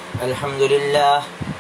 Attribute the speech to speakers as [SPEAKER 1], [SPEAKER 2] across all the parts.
[SPEAKER 1] الحمد لله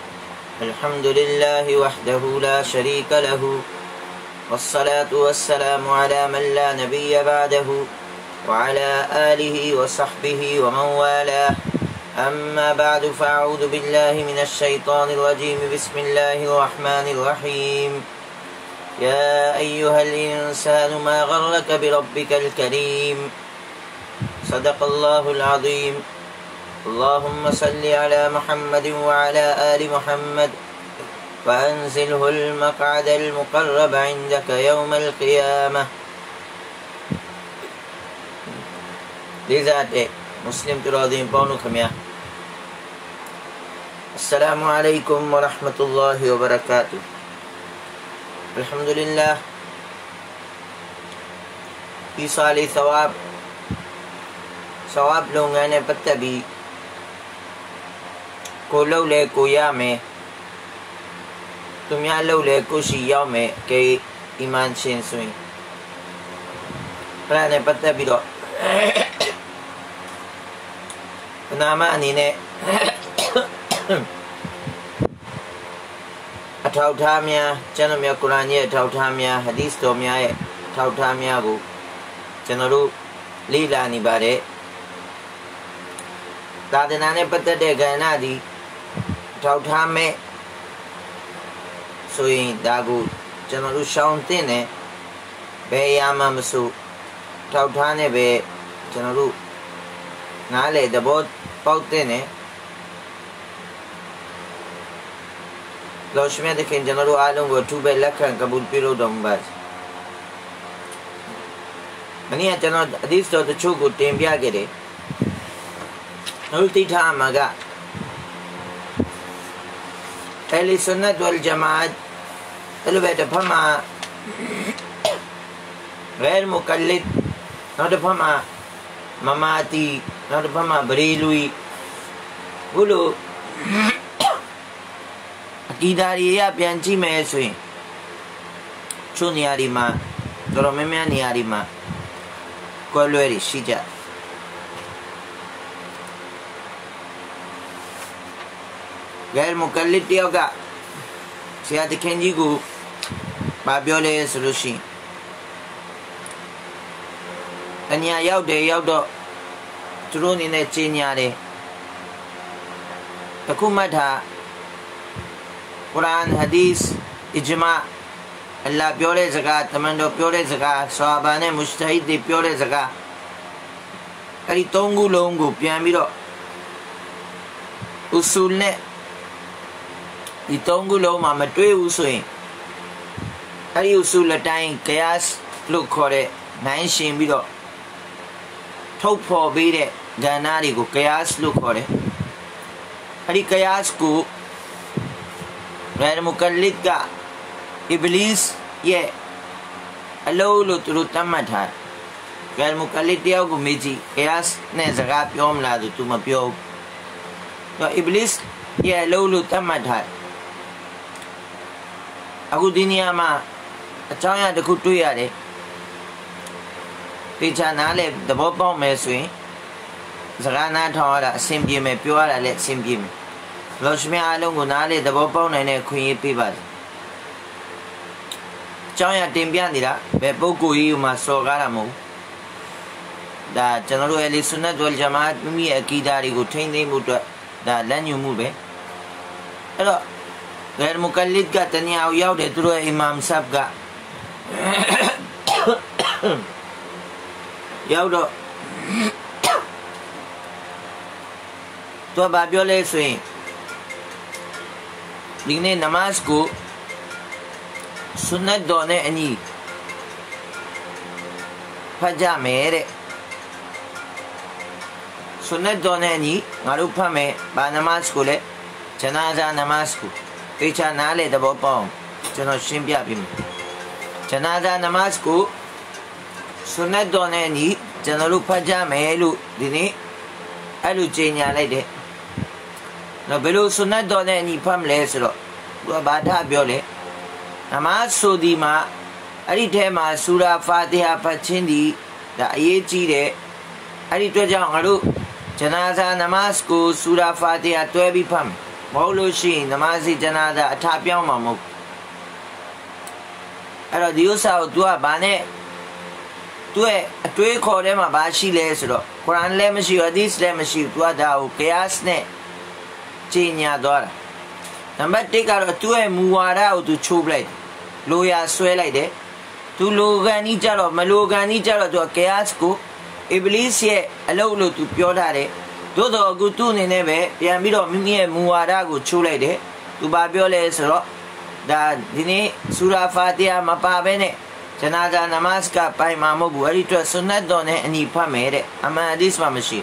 [SPEAKER 1] وحده لا شريك له والصلاة والسلام على من لا نبي بعده وعلى آله وصحبه ومن والاه أما بعد فأعوذ بالله من الشيطان الرجيم بسم الله الرحمن الرحيم يا أيها الإنسان ما غرك بربك الكريم صدق الله العظيم اللهم صل على محمد وعلى آل محمد وأنزله المقعد المقرب عندك يوم القيامة لذات مسلم تراضين بونو خميا السلام عليكم ورحمة الله وبركاته الحمد لله إيصال ثواب لونغانه پتبی کو لو لے کو یا میں تم یا لو لے کو شیاو میں کہ ایمان شین سوئی پرانے پتبی رو ناما انینے اٹھا میا چنو میا قرآن یہ اٹھا میا حدیث تو میا اٹھا میا گو چنو رو لیلانی بارے دادنانے پتہ دے گئے نا دی اٹھا میں سوئی داگو چنو رو شاونتے نے بے یاما مسو اٹھا نے بے چنو رو نالے دبوت پاوتے نے لوش میں دیکھیں چنو رو آلوں گو ٹھو بے لکھن قبول پیرو دوں باز منی چنو حدیث تو چھو کو ٹیم بیا گرے نلتی تھا مگا اہل سنت والجماعت تلو بیٹا پھما غیر مقلد نوٹا پھما مماتی نوٹا پھما بریلوی بولو عقیداری یا پیانچی میں ایسوئی چھو نیاری ماں تورو میں نیاری ماں کوئلو ایری شیجا غیر مقلد دیو گا سیاد کھنجی گو بابیولے سلوشی انیا یاو دو ترونی نے چینیارے حکومت ہا قرآن حدیث اجماع اللہ پیورے زکاة تمندو پیورے زکاة صحابانے مجتہد دی پیورے زکاة کری تونگو لونگو پیامیرو اصول نے di tonggu lo ma matwe usui ari usul latain qiyas luk khore nain shin bi do thok pho bi de gana ri ko qiyas luk khore ari qiyas ko ghair muqallid ka iblis ye alo lo tu tamat ha ghair muqallid diao ko meji qiyas ne zaga pyom la tu ma pyo to iblis ye alo lo tamat haအခုဒီနေရာမှာအကြောင်းအရာတစ်ခုတွေ့ရတယ်တေချာနားလဲသဘောပေါက်မယ်ဆိုရင်စကားနားထောင်ရတာအဆင်ပြေမယ်ပြောရတာလည်းအဆင်ပြေမယ်လောရှမြအားလုံးကိုနားလဲသဘောပေါက်နိုင်တဲ့ခွင့်ရပေးပါစေအကြောင်းအရာတင်ပြနေတာဘယ်ပုဂ္ဂိုလ်ကြီးမှစော်ကားတာမဟုတ်ဒါကျွန်တော်တို့အလီဆွန်နတ်ဝယ်ဂျမာတ်မိမိရဲ့အကီဒါတွေကိုထိန်းသိမ်းမှုအတွက်ဒါလက်ညှိုးမှုပဲအဲ့တော့غیر مقلد کا تنیا یاو دے ترو امام صاحب کا یاو دو تو بابیو لے سوئیں لیکن نماز کو سنت دونے انی فجا میرے سنت دونے انی معروفہ میں با نماز کو لے جنازہ نماز کو پیچھا نالے دبو پاؤں چنو شمبیا بھی جنازہ نماز کو سنت دونے نی چنو پجا میلو دینی الو چینیا لے دے نو بلو سنت دونے نی پھم لے سلو بادھا بیولے نماز سو دی ما اری ٹھے ما سورہ فاتحہ پچھن دی دا یہ چیرے اری تو جاؤں گڑو Janaza Namasku Surah Fatiha 12 ပြီးဖတ်မယ်မဟုတ်လို့ရှိရင် Namaz Janaza အထာပြောင်းမှာမဟုတ်အဲ့တော့ဒီဥစ္စာကို तू ကဘာနဲ့သူ့ရဲ့အတွေးခေါ်ထဲမှာဘာရှိလဲဆိုတော့ Quran လည်းမရှိဘူး Hadith လည်းမရှိဘူး तू ကဒါကို Qiyas နဲ့ကြီးညာသွားတာနံပါတ်1ကတော့သူ့ရဲ့မူဝါဒကို तू ချိုးပလိုက်လိုရာဆွဲလိုက်တယ်သူလိုကန်ကြီးကြတော့မလိုကန်ကြီးကြတော့ तू က Qiyas ကို Iblis ရဲ့အလုပ်လို့ तू ပြောထားတယ်သို့တော့အခုသူ့အနေနဲ့ပဲပြန်ပြီးတော့မိမိရဲ့မူဝါဒကိုချိုးလိုက်တယ် तू ဘာပြောလဲဆိုတော့ဒါဒီနေ့ Surah Fatiha မပါဘဲနဲ့Janaza Namaz ကပိုင်မှာမဟုတ်ဘူးအဲ့ဒီအတွက် Sunnat တော်နဲ့အညီဖတ်မယ်တဲ့အမှန် Hadith မှာမရှိ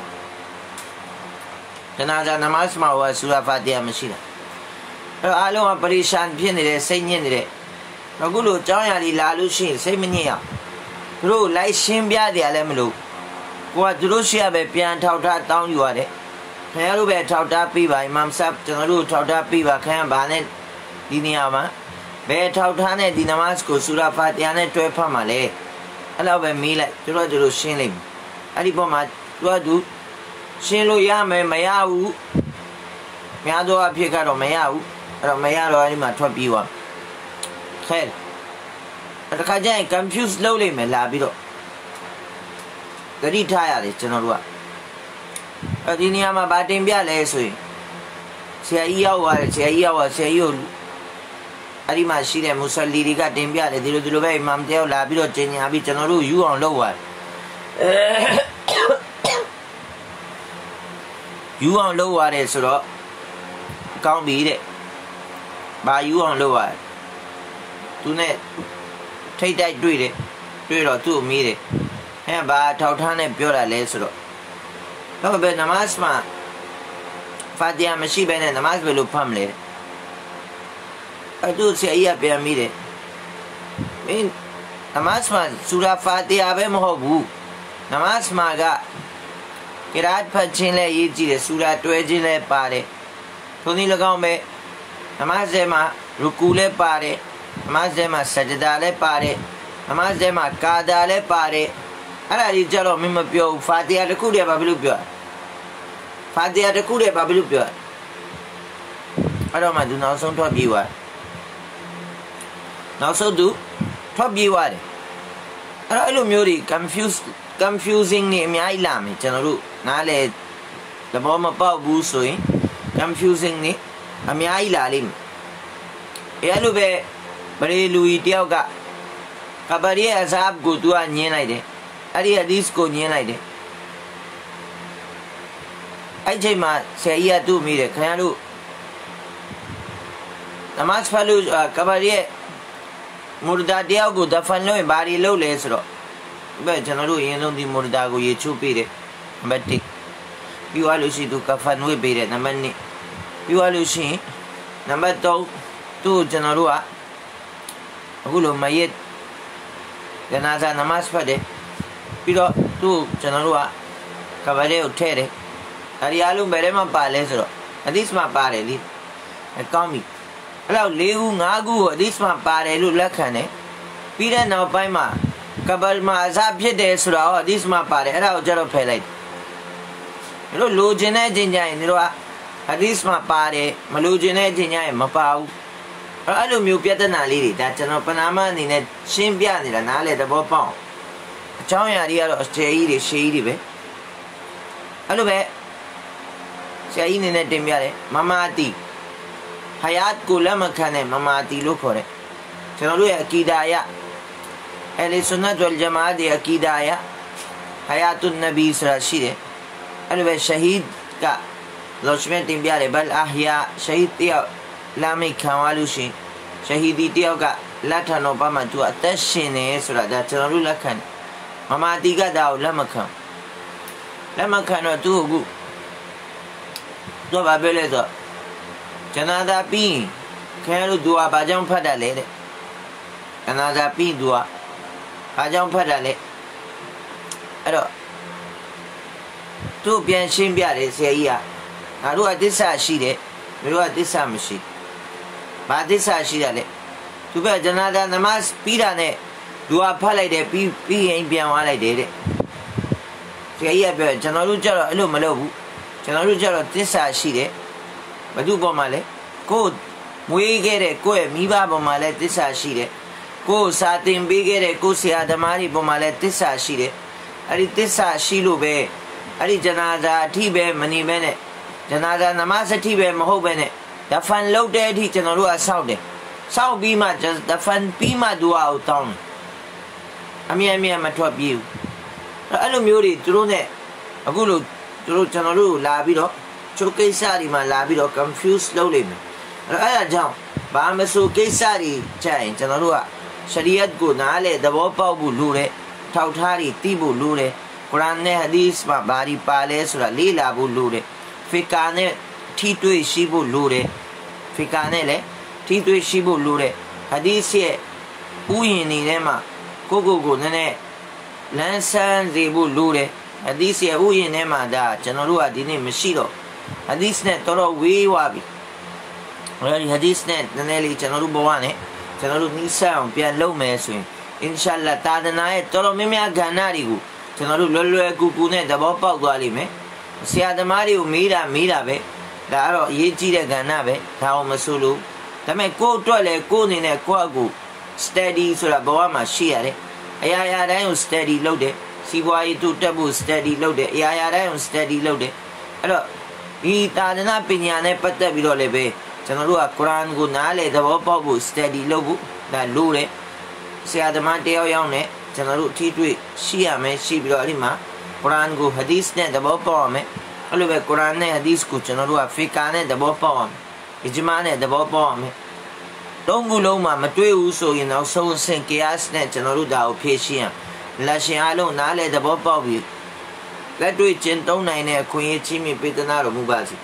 [SPEAKER 1] Janaza Namaz မှာဟော Surah Fatiha မရှိတာအဲ့တော့အားလုံးကပရိရှန်ဖြစ်နေတဲ့စိတ်ညစ်နေတဲ့အခုလိုအကြောင်းအရာတွေလာလို့ရှိရင်စိတ်မညစ်ရသူတို့လိုက်ရှင်းပြတယ်လည်းမလို့ကိုကသူတို့ရှိရပဲပြန်ထောက်ထားတောင်းယူရတယ်ခင်ဗျားတို့ပဲထောက်ထားပြီးပါ Imam Sahib ကျွန်တော်တို့ထောက်ထားပြီးပါခင်ဗျားဘာနဲ့ဒီနေရာမှာဘယ်ထောက်ထားနဲ့ဒီ Namaz ကို Surah Fatiha နဲ့တွဲဖတ်မှာလဲအဲ့လောက်ပဲမေးလိုက်သူတို့ရှင်းလိုက်အဲ့ဒီပုံမှာသူရှင်းလို့ရမယ်မရဘူးများသောအဖြစ်ကတော့မရဘူးအဲ့တော့မရတော့အဲ့ဒီမှာထွက်ပြီးသွားခဲတခါကျရင် confuse လုပ်လိမ့်မယ်လာပြီးတော့ဂရိထားရတယ်ကျွန်တော်တို့ကအဲ့ဒီနေရာမှာဗာတင်ပြလဲဆိုရင်ဆရာကြီးရောက်သွားတယ်ဆရာကြီးကိုအဲ့ဒီမှာရှိတဲ့မုဆလီတွေကတင်ပြတယ်ဒီလိုပဲအီမမ်တယောက်လာပြီးတော့ကျင်ညာပြီးကျွန်တော်တို့ယူအောင်လုပ်သွားယူအောင်လုပ်ရတယ်ဆိုတော့ကောင်းပြီတဲ့ဘာယူအောင်လုပ်ရတယ်သူနဲ့ထိတ်တိုက်တွေ့တော့သူ့ကိုမေးတယ်အဲ့ဘာထောက်ထားနဲ့ပြောတာလဲဆိုတော့တော့ပဲ Namaz မှာ Fatiha မရှိဘဲနဲ့ Namaz ဘယ်လိုဖတ်မလဲအဲ့သူဆရာကြီးကပြန်မိတယ်မင်း Namaz မှာ Surah Fatiha ပဲမဟုတ်ဘူး Namaz မှာက Qiraat ဖတ်ခြင်းလည်းရေးကြည့်တယ် Surah တွဲခြင်းလည်းပါတယ်ထိုနည်း၎င်းပဲ Namaz ထဲမှာ Ruku လည်းပါတယ် Namaz ထဲမှာ Sajda လည်းပါတယ် Namaz ထဲမှာ Qada လည်းပါတယ်အဲ့ဒါကြီးကြတော့မင်းမပြောဘူး Fatiha တစ်ခုတည်းဘာဖြစ်လို့ပြော Fatiha တစ်ခုတည်းဘာဖြစ်လို့ပြောအဲ့တော့မှသူနောက်ဆုံးထွက်ပြေးသွားနောက်ဆုံးသူထွက်ပြေးသွားတယ်အဲ့လိုမျိုးတွေ confusing နေအများကြီးလာမယ်ကျွန်တော်တို့နားလေသဘောမပေါက်ဘူးဆိုရင် confusing နေအများကြီးလာလိမ့်မယ်အဲ့လိုပဲဗရေလူကြီးတယောက်ကကဘာရီအဇာဘ်ကိုသူကညင်းလိုက်တယ်အဲ့ဒီ Hadith ကိုညင်းလိုက်တယ်အဲ့ချိန်မှာဆရာကြီးကသူ့မိတယ်ခင်ဗျားတို့ Namaz ဖတ်လို့ကဘာရီမူရဒါတယောက်ကိုဒဖန်လို့ဘာတွေလုပ်လဲဆိုတော့ဘယ်ကျွန်တော်တို့အရင်ဆုံးဒီမူရဒါကိုရေချိုးပေးတယ်နံပါတ်1ပြီးသွားလို့ရှိရင်သူကဖန်ဝေးပေးတယ်နံပါတ်2ပြီးသွားလို့ရှိရင်နံပါတ်3သူ့ကျွန်တော်တို့ကအခုလိုမယက်Janaza Namaz ဖတ်တယ်ပြီးတော့သူ့ကျွန်တော်တို့ကကဘာရီကိုထည့်တယ်ဒါရီအားလုံးဘယ်ထဲမှာပါလဲဆိုတော့ Hadith မှာပါတယ်လေအကောင်းပြီအဲ့တော့4ခု5ခုကို Hadith မှာပါတယ်လို့လက်ခံတယ်ပြီးတဲ့နောက်ပိုင်းမှာကဘာမှာအစဖြစ်တယ်ဆိုတော့ Hadith မှာပါတယ်အဲ့ဒါကိုကြတော့ဖယ်လိုက်တယ်တို့လိုချင်တဲ့အချိန်ကျရင်တို့က Hadith မှာပါတယ်မလိုချင်တဲ့အချိန်ကျရင်မပါဘူးအဲ့လိုမျိုးပြဿနာလေးတွေဒါကျွန်တော်ပနာမအနေနဲ့ရှင်းပြနေတာနားလေသဘောပေါက်အကြောင်းအရာတွေကတော့အခြေကြီးတွေရှေးကြီးတွေပဲအဲ့လိုပဲဆရာကြီးနေနဲ့တင်ပြတယ်မမာတီဟယာတ်ကိုလက်မခံတဲ့မမာတီလို့ခေါ်တယ်ကျွန်တော်တို့ရဲ့အကီဒါယအလီဆွန်နတ်ဝလ်ဂျမာအတ်ရဲ့အကီဒါယဟယာတ်နဗီဆိုတာရှိတယ်အဲ့လိုပဲရှဟီဒ်ကလောရှမတင်ပြတယ်ဘလ်အာဟယာရှဟီဒ်တယောက်လာမိတ်ခံရလို့ရှိရင်ရှဟီဒီတယောက်ကလက်ထံတော်ဘာမှသူအသက်ရှင်နေဆိုတာဒါကျွန်တော်တို့လက်ခံတယ်မမာတီကဒါကိုလက်မခံတော့သူ့ကိုတော့ဘာပဲလဲဆိုJanaza ပြီးခင်ဗျားတို့သူကဘာကြောင့်ဖတ်တာလဲတဲ့Janaza ပြီးသူကဘာကြောင့်ဖတ်တာလဲအဲ့တော့သူ့ပြန်ရှင်းပြတယ်ဆရာကြီးကငါတို့ကသစ္စာရှိတယ်မင်းတို့ကသစ္စာမရှိဘာသစ္စာရှိတာလဲသူကJanaza Namaz ပြီးတာနဲ့သူကဖတ်လိုက်တယ်ပြီးရင်ပြန်သွားလိုက်တယ်တဲ့ဆရာကြီးကပြောကျွန်တော်တို့ကြတော့အဲ့လိုမလုပ်ဘူးကျွန်တော်တို့ကြတော့သစ္စာရှိတယ်ဘယ်သူပေါ်မှာလဲကိုယ်မွေးခဲ့တဲ့ကိုယ့်ရဲ့မိဘပေါ်မှာလည်းသစ္စာရှိတယ်ကိုယ်စာသင်ပေးခဲ့တဲ့ကိုယ်ဆရာသမားတွေပေါ်မှာလည်းသစ္စာရှိတယ်အဲ့ဒီသစ္စာရှိလို့ပဲအဲ့ဒီဂျနာဇာအထိပဲမနေပဲနဲ့ဂျနာဇာနမတ်အထိပဲမဟုတ်ပဲနဲ့ဒဖန်လုပ်တဲ့အထိကျွန်တော်တို့ကစောင့်တယ်စောင့်ပြီးမှဒဖန်ပြီးမှဒူအာကိုတောင်းတယ်အမြဲအမြဲမထွက်ပြေးဘူးအဲ့လိုမျိုးတွေသူတို့နဲ့အခုလိုသူတို့ကျွန်တော်တို့လာပြီးတော့ချိုးကိစ္စတွေမှာလာပြီးတော့ confuse လုပ်လိမ့်မယ်အဲ့ဒါကြောင့်ဘာမဆိုကိစ္စတွေကြရင်ကျွန်တော်တို့ကရှရီယတ်ကိုနားလေသဘောပေါက်ဖို့လိုတယ်ထောက်ထားတွေသိဖို့လိုတယ်ကုရ်အာန်နဲ့ဟဒီစ်မှာဘာတွေပါလဲဆိုတာလေ့လာဖို့လိုတယ်ဖီကာနဲ့ထိတွေ့ရှိဖို့လိုတယ်ဖီကာနဲ့လည်းထိတွေ့ရှိဖို့လိုတယ်ဟဒီစ်ရဲ့ဥယျာဉ်တွေထဲမှာကိုနည်းနည်းလမ်းဆန်းစေဖို့လိုတယ်ဟဒီစ်ရဲ့ဥယျာဉ်ထဲမှာဒါကျွန်တော်တို့ကဒီနေ့မရှိတော့ဟဒီစ်နဲ့တော်တော်ဝေးသွားပြီအဲ့ဒီဟဒီစ်နဲ့နည်းနည်းလေးကျွန်တော်တို့ဘဝနဲ့ကျွန်တော်တို့နှိစက်အောင်ပြန်လုပ်မယ်ဆိုရင်အင်ရှာအလ္လာဟ်တာဒနာရဲ့တော်တော်များများကဏ္ဍတွေကိုကျွန်တော်တို့လွယ်ကူကူနဲ့သဘောပေါက်သွားလိမ့်မယ်ဆရာသမားတွေကိုမေးတာပဲဒါကတော့အရေးကြီးတဲ့ကဏ္ဍပဲဒါအောင်မဆိုလို့ဒါပေမဲ့ကိုယ့်အတွက်လည်းကိုယ့်အနေနဲ့ကိုယ့်အကူ study ဆိုတာဘဝမှာရှိရတယ်အရာတိုင်းကို study လုပ်တယ်စီးပွားရေးတိုးတက်ဖို့ study လုပ်တယ်အရာတိုင်းကို study လုပ်တယ်အဲ့တော့ဒီတာဒနာပညာနဲ့ပတ်သက်ပြီးတော့လည်းပဲကျွန်တော်တို့ကကုရ်အာန်ကိုနားလေသဘောပေါက်ဖို့ study လုပ်ဖို့ဒါလိုတယ်ဆရာသမားတယောက်ယောက်နဲ့ကျွန်တော်တို့အထီးတွေ့ရှိရမယ်ရှိပြီးတော့အဲ့ဒီမှာကုရ်အာန်ကိုဟဒီစ်နဲ့သဘောပေါက်ရမယ်အဲ့လိုပဲကုရ်အာန်နဲ့ဟဒီစ်ကိုကျွန်တော်တို့ကဖီကာနဲ့သဘောပေါက်ရမယ်အဂျမာနဲ့သဘောပေါက်ရမယ်သုံးခုလုံးမှာမတွေ့ဘူးဆိုရင်နောက်ဆုံးအဆင့်ကီယာစ်နဲ့ကျွန်တော်တို့ဒါကိုဖြည့်ရှင်းရလက်ရှင်အားလုံးနားလေသဘောပေါက်ပြီးလက်တွေ့ကျင့်သုံးနိုင်တဲ့အခွင့်အရေးကြီးမြင့်ပေးသနာတော်မူပါစေ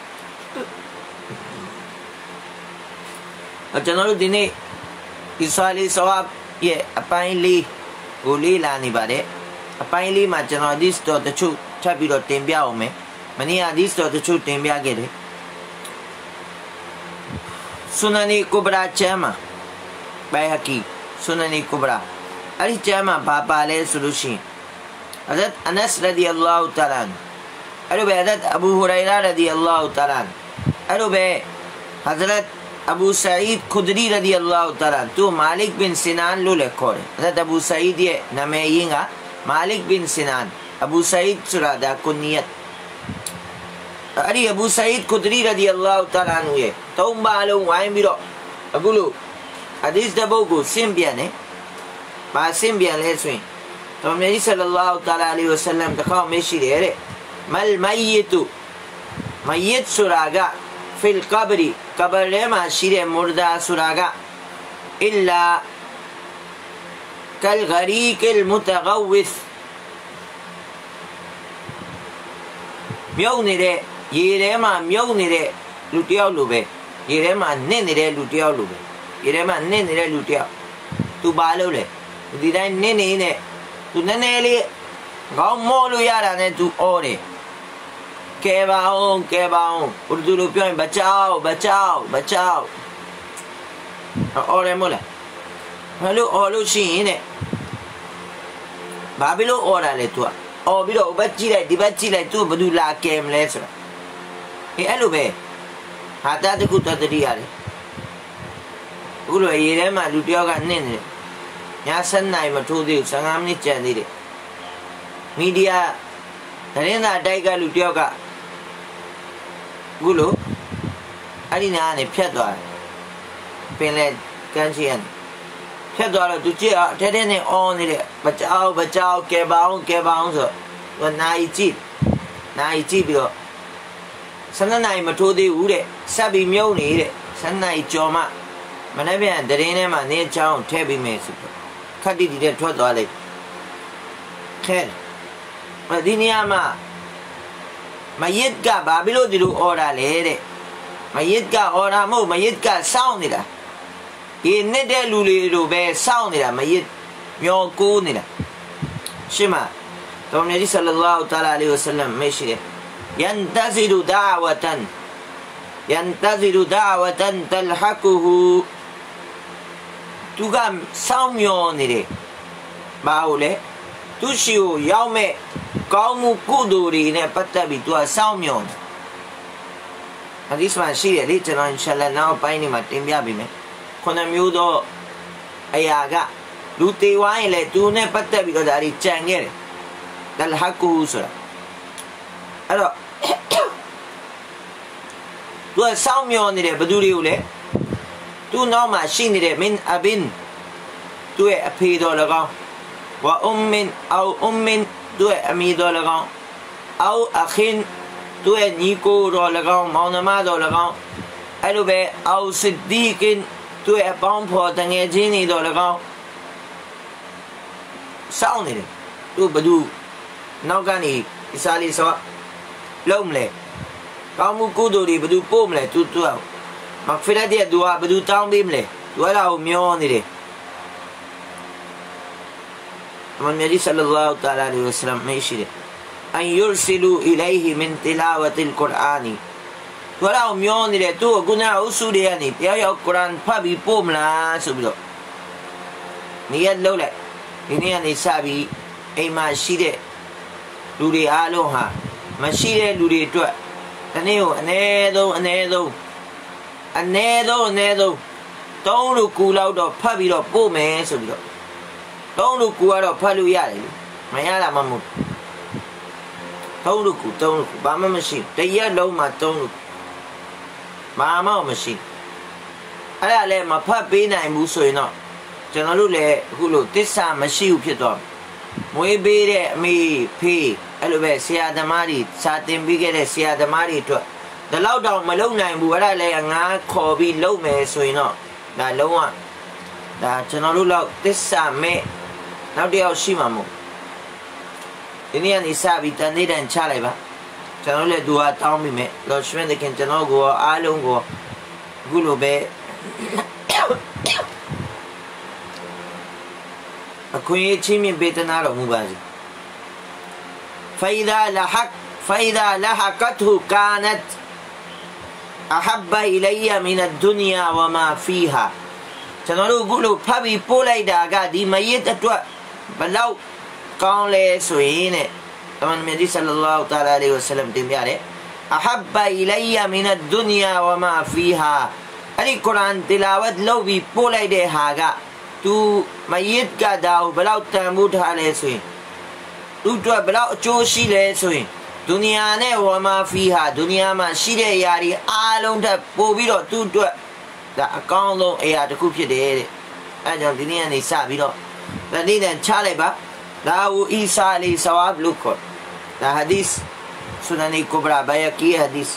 [SPEAKER 1] ကျွန်တော်တို့ဒီနေ့ဒီဆွာလီဆဝပ်ရဲ့အပိုင်းလေးကိုလေးလာနေပါတယ်အပိုင်းလေးမှာကျွန်တော်ဒီစတော့တချို့ထပ်ပြီးတော့တင်ပြအောင်မယ်မနေ့ကဒီစတော့တချို့တင်ပြခဲ့တယ်ဆုနနီကုဘရာချမ်းမှာဘိုင်ဟကီဆုနနီကုဘရာအဲ့ဒီချမ်းမှာဘာပါလဲဆိုလို့ရှိရင်ဟဇရတ်အနက်ရဒီအလ္လာဟူတအာလာအဲ့လိုပဲဟဇရတ်အဘူဟူရိုင်ရာရဒီအလ္လာဟူတအာလာအဲ့လိုပဲဟဇရတ်Abu Sa'id Khudri radiyallahu ta'ala tu Malik bin Sinan lo le khore Hazrat Abu Sa'id ye name yinga Malik bin Sinan Abu Sa'id surada kunniyat Ari Abu Sa'id Khudri radiyallahu ta'ala anhu ye taumba long wain biro agulu hadis da bogo simbian ne ba simbian le swin to Nabi sallallahu ta'ala alaihi wasallam da khaw me shi re mal mayyit suraga fil qabri कब्र में शिरे मुर्दा सुरागा इल्ला कल गरीकिल मुतगव्विस म्यों निरे ये रे मा म्यों निरे लुटिया लुबे ये रे मा ने निरे लुटिया लुबे ये रे मा ने निरे लुटिया तू बालो ले दिदाई ने ने तू ने ले गाँव मोलू यारा ने तू ओरे केबाओं उर्दू रुपयों में बचाओ और मोला हेलो शीने बाबिलो और आले तू और बिलो बच्ची ले तू बदू ला केम ले सर ये हेलो बे हाथा तो कुत्ता तरी आले उलो ये रे मालू टियो का ने यहाँ सन नाई मठो दे संगाम नहीं चाहती रे मीडिया धरेंदा डाई का लुटियो का गुलो अरे ना ने फिर पहले कंचियन फिर तुझे ठहरे ने ऑन रे बचाओ के बाऊं सो वो नाई ची भी हो सन्ना नाई मठो दे उड़े सभी म्यों नहीं रे सन्ना ही चौमा मैंने भी दरेने में ने चाऊं ठे भी में सुपर खड़ी दी ठो वाले खैर दुनिया में मय्यत का बाबिलो दिलू और ले रे मय्यत का और मो मय्यत का साउंड निरा ये ने दे लुले रुबे साउंड निरा मय्यत म्यों को निरा शिमा तो नबी सल्लल्लाहु ताला अलैहि वसल्लम में शिरे यंतज़िरु दावतन तलहकुहु तुगा साउंड म्यों निरे बाउले तुशियो याव में ကောင်းမှုကုသိုလ်တွေနဲ့ပတ်သက်ပြီးသူကစောင့်မျှော်တယ်ဟာဒီစ်မှာရှိတယ်လေကျွန်တော်အင်ရှာအလ္လာဟ်နောက်ပိုင်းနေမှာတင်ပြပေးမယ်ခုနှစ်မျိုးသောအရာကလူတေဝိုင်းလေသူနဲ့ပတ်သက်ပြီးတော့ဒါတွေကြံခဲ့တယ်ဒါလဟကူဆိုတာအဲ့တော့သူကစောင့်မျှော်နေတယ်ဘယ်သူတွေကိုလဲသူနောက်မှာရှိနေတဲ့မင်အဘင်သူရဲ့အဖေတော်၎င်းဝါအုမ်မင်အောအုမ်မင်သူရဲ့အမီတော်၎င်းအောအခင်သူရဲ့ညီကိုတော်၎င်းမောင်နှမတော်၎င်းအဲ့လိုပဲအောစစ်ဒီကင်သူရဲ့အပေါင်းဖော်တငယ်ချင်းတွေတော်၎င်းစောင့်နေတယ်သူဘယ်သူနောက်ကနေအစားလေးဆိုလုံးမလဲကောင်းမှုကုသိုလ်တွေဘယ်သူပို့မလဲသူမဖီရတဲ့သူကဘယ်သူတောင်းပေးမလဲသူအဲ့ဒါကိုမျောနေတယ်အမှန်မြတ်ဆလ္လာလဟ်တအာလာအလိုင်းဝါဆလမ်မရှိတယ်အန်ယူရ်ဆီလူအီလိုင်ဟီမင်တီလာဝတ်အလ်ကုရ်အာနီသူအဲ့ဒါကိုမျောနေတယ်သူကခုနအုပ်စုတွေကနေတယောက်ယောက်ကုရ်အာန်ဖတ်ပြီးပို့မလားဆိုပြီးတော့နေရလုံးလိုက်ဒီနေ့ကနေစပြီးအိမ်မှာရှိတဲ့လူတွေအားလုံးဟာမရှိတဲ့လူတွေအတွက်ဒီနေ့ကိုအနည်းဆုံး3လူကူလောက်တော့ဖတ်ပြီးတော့ပို့မယ်ဆိုပြီးတော့3လူကူကတော့ဖတ်လို့ရတယ်လေမရတာမှမဟုတ်3လူကူဘာမှမရှိတရက်လုံးမှာ3လူဘာမှမရှိအဲ့ဒါလည်းမဖတ်ပေးနိုင်ဘူးဆိုရင်တော့ကျွန်တော်တို့လည်းအခုလိုတစ္ဆာမရှိဘူးဖြစ်သွားမွေးပေးတဲ့အမေဖေးအဲ့လိုပဲဆရာသမားတွေစာသင်ပေးခဲ့တဲ့ဆရာသမားတွေအတွက်ဒီလောက်တော့မလုံနိုင်ဘူးအဲ့ဒါလည်းငါခေါ်ပြီးလုပ်မယ်ဆိုရင်တော့ဒါလုံးဝဒါကျွန်တော်တို့လောက်တစ္ဆာမဲ့နောက်တစ်ယောက်ရှိမှာမဟုတ်ဒီနေ့ကနေစပြီးတန်သေးတန်ချလိုက်ပါကျွန်တော်လည်းသူကတောင်းမိမယ်လောရှင်းတဲ့ခင်ကျွန်တော်ကိုအားလုံးကိုအခုလိုပဲအခွင့်အရေးချင်းမြင့်ပေးတနာတော်မူပါစေفإذا لحقته كانت أحب إلي من الدنيا وما فيها ကျွန်တော်တို့အခုလိုဖတ်ပြီးပို့လိုက်တာကဒီမရစ်အတွက်ဘလောက်ကောင်းလဲဆိုရင်တဲ့တမန်မြတ်ဆလ္လာလဟ်တအာလာအလိုင်းဝါဆလမ်တင်ပြတယ် أحب إلي من الدنيا وما فيها အဲ့ဒီကုရ်အာန်တီလာဝတ်လုပ်ပြီးပို့လိုက်တဲ့ဟာကသူမရစ်ကဒါကိုဘလောက်တန်ဖိုးထားလဲဆိုရင်သူတို့ဘလောက်အကျိုးရှိလဲဆိုရင်ဒုနီယာနဲ့ဝါမာဖီဟာဒုနီယာမှာရှိတဲ့အရာတွေအားလုံးထပ်ပို့ပြီးတော့သူတို့ဒါအကောင်းဆုံးအရာတစ်ခုဖြစ်တယ်တဲ့အဲကြောင့်ဒီနေ့ကနေစပြီးတော့ဒီနေ့တန်ချလိုက်ပါဒါဝူအီဆာအလိုင်ဆဝါဘ်လုခေါ်ဒါဟာဒီစ်ဆူနနီကူဘရာဘယာကီဟာဒီစ်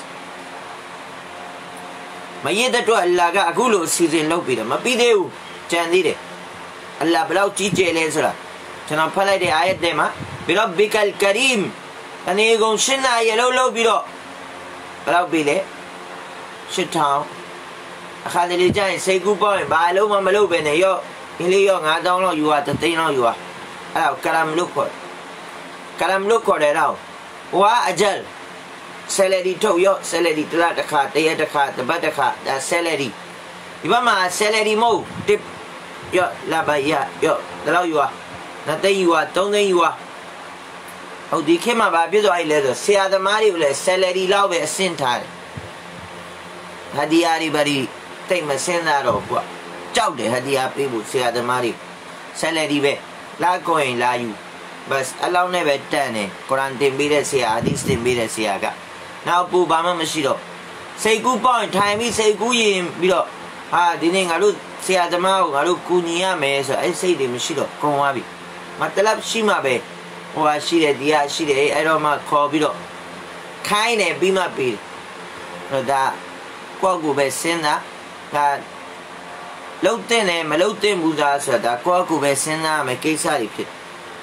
[SPEAKER 1] မရတဲ့အတွက်အလ္လာဟ်ကအခုလိုအစီအစဉ်လုပ်ပြီးတော့မပြီးသေးဘူးကြံသေးတယ်အလ္လာဟ်ဘလောက်ကြီးကျယ်လဲဆိုတာကျွန်တော်ဖတ်လိုက်တဲ့အာယတ်ထဲမှာဘီရဘ်ဘီကလ်ကရီမ်အနေကုန်ရှင်းနာရလို့ပြီးတော့ဘယ်လောက်ပြီလဲ8000အခါတလေကျရင်စိတ်ကူးပေါက်ရင်ဘာလုံးမှမလုပ်ပဲနဲ့ရောဒီလေးရော9000လောက်ယူတာ3သိန်းလောက်ယူတာအဲ့ဒါကရမ်လုခေါ်တယ်တော့ဝါအဂျယ် salary ထုတ်ရော salary တစ်လတစ်ခါတရက်တစ်ခါတစ်ပတ်တစ်ခါဒါ salary ဒီဘက်မှာ salary မဟုတ် tip ရောလာပါရရောဒါလောက်ယူတာ2သိန်းယူတာ3သိန်းယူတာဟုတ်ဒီခေတ်မှာဗာပြည့်သွားပြီလဲဆိုဆရာသမားတွေကိုလည်း salary လောက်ပဲအဆင့်ထားတယ်ဟာဒီယာရီဘာရီတိတ်မစင်းသားတော့ကွာကြောက်တယ်ဟာဒီယာပေးဖို့ဆရာသမားတွေ salary ပဲလာကိုရင်လာယူဘတ်အလောင်းနဲ့ပဲတန်တယ်ကုရ်အာန်တင်ပေးတဲ့ဆရာဟာဒီစ်တင်ပေးတဲ့ဆရာကနောက်ပူဘာမှမရှိတော့စိတ်ကူးပေါက်ရင်ထိုင်ပြီးစိတ်ကူးရင်ပြီးတော့ဟာဒီနေ့ငါတို့ဆရာသမားကိုငါတို့ကူညီရမယ်ဆိုအဲ့စိတ်တွေမရှိတော့ကုန်သွားပြီမတလပ်ရှိမှပဲဟိုဟာရှိတယ်ဒီဟာရှိတယ်အဲ့တော့မှခေါ်ပြီးတော့ခိုင်းတယ်ပြီးမှပေးတယ်ဒါကိုယ့်ကိုယ်ပဲစဉ်းစားဒါလှုပ်တဲ့နဲ့မလှုပ်တဲ့မူသားဆိုတာကိုယ့်ကိုယ်ပဲစဉ်းစားရမယ်ကိစ္စတွေဖြစ်